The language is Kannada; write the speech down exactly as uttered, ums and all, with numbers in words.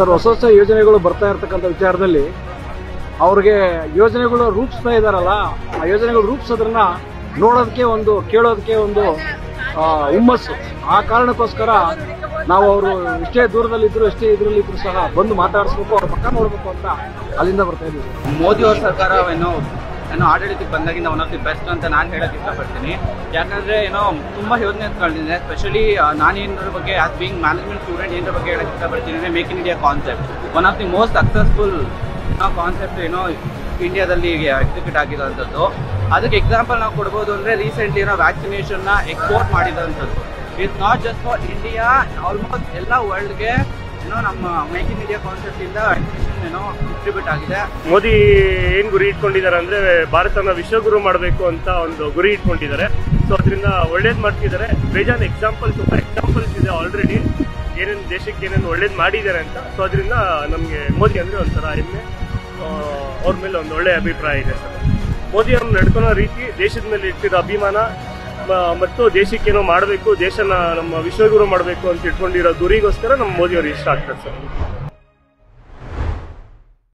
ಸರ್ ಹೊಸ ಹೊಸ ಯೋಜನೆಗಳು ಬರ್ತಾ ಇರ್ತಕ್ಕಂಥ ವಿಚಾರದಲ್ಲಿ ಅವ್ರಿಗೆ ಯೋಜನೆಗಳು ರೂಪಿಸ್ತಾ ಇದಾರಲ್ಲ, ಆ ಯೋಜನೆಗಳು ರೂಪಿಸೋದ್ರನ್ನ ನೋಡೋದಕ್ಕೆ ಒಂದು ಕೇಳೋದಕ್ಕೆ ಒಂದು ಹುಮ್ಮಸ್ಸು. ಆ ಕಾರಣಕ್ಕೋಸ್ಕರ ನಾವು ಅವರು ಎಷ್ಟೇ ದೂರದಲ್ಲಿದ್ರು ಎಷ್ಟೇ ಇದರಲ್ಲಿದ್ರು ಸಹ ಬಂದು ಮಾತಾಡಿಸ್ಬೇಕು, ಅವ್ರ ಪಕ್ಕ ನೋಡ್ಬೇಕು ಅಂತ ಅಲ್ಲಿಂದ ಬರ್ತಾ ಇದ್ದೀವಿ. ಮೋದಿ ಅವ್ರ ಸರ್ಕಾರ ಏನೋ ಏನೋ ಆಡಳಿತಕ್ಕೆ ಬಂದಾಗಿಂದ ಒನ್ ಆಫ್ ದಿ ಬೆಸ್ಟ್ ಅಂತ ನಾನು ಹೇಳಕ್ ಇಷ್ಟಪಡ್ತೀನಿ. ಯಾಕಂದ್ರೆ ಏನೋ ತುಂಬಾ ಯೋಜನೆಗಳಿದೆ. ಸ್ಪೆಷಲಿ ನಾನು ಏನರ ಬಗ್ಗೆ ಆಸ್ ಬೀಯಿಂಗ್ ಮ್ಯಾನೇಜ್ಮೆಂಟ್ ಸ್ಟೂಡೆಂಟ್ ಏನರ ಬಗ್ಗೆ ಹೇಳಕ್ ಇಷ್ಟಪಡ್ತೀನಿ ಅಂದ್ರೆ make in India concept one of the most successful concept ಏನೋ ಇಂಡಿಯಾದಲ್ಲಿ ಎಕ್ಸಿಕ್ಯೂಟ್ ಆಗಿರೋಂಥದ್ದು. ಅದಕ್ಕೆ ಎಕ್ಸಾಂಪಲ್ ನಾವು ಕೊಡ್ಬೋದು ಅಂದ್ರೆ ರೀಸೆಂಟ್ಲಿ ಏನೋ ವ್ಯಾಕ್ಸಿನೇಷನ್ ನ ಎಕ್ಸ್ಪೋರ್ಟ್ ಮಾಡಿದಂಥದ್ದು. It's not just for India, almost ಎಲ್ಲ ವರ್ಲ್ಡ್ಗೆ ಏನೋ ನಮ್ಮ ಮೇಕ್ ಇನ್ ಇಂಡಿಯಾ ಕಾನ್ಸೆಪ್ಟ್ ಇಂದ ಏನೋ ಡಿಸ್ಟ್ರಿಬ್ಯೂಟ್ ಆಗಿದೆ. ಮೋದಿ ಏನ್ ಗುರಿ ಇಟ್ಕೊಂಡಿದ್ದಾರೆ ಅಂದ್ರೆ ಭಾರತನ ವಿಶ್ವಗುರು ಮಾಡಬೇಕು ಅಂತ ಒಂದು ಗುರಿ ಇಟ್ಕೊಂಡಿದ್ದಾರೆ. ಸೊ ಅದರಿಂದ ಒಳ್ಳೇದ್ ಮಾಡ್ತಿದ್ದಾರೆ. ಬೇಜಾನ್ ಎಕ್ಸಾಂಪಲ್ ತುಂಬಾ ಎಕ್ಸಾಂಪಲ್ಸ್ ಇದೆ ಆಲ್ರೆಡಿ, ಏನೇನು ದೇಶಕ್ಕೆ ಏನೇನು ಒಳ್ಳೇದ್ ಮಾಡಿದ್ದಾರೆ ಅಂತ. ಸೊ ಅದರಿಂದ ನಮ್ಗೆ ಮೋದಿ ಅಂದ್ರೆ ಒಂಥರ ಹೆಮ್ಮೆ, ಅವ್ರ ಮೇಲೆ ಒಂದು ಒಳ್ಳೆ ಅಭಿಪ್ರಾಯ ಇದೆ ಸರ್. ಮೋದಿ ಅವ್ರು ನಡ್ಕೊಳ್ಳೋ ರೀತಿ, ದೇಶದ ಮೇಲೆ ಇಟ್ಟಿರೋ ಅಭಿಮಾನ ಮತ್ತು ದೇಶಕ್ಕೇನೋ ಮಾಡಬೇಕು, ದೇಶನ ನಮ್ಮ ವಿಶ್ವಗುರು ಮಾಡಬೇಕು ಅಂತ ಇಟ್ಕೊಂಡಿರೋ ಗುರಿಗೋಸ್ಕರ ನಮ್ಮ ಮೋದಿ ಅವ್ರು ಇಷ್ಟ ಆಗ್ತಾರೆ ಸರ್.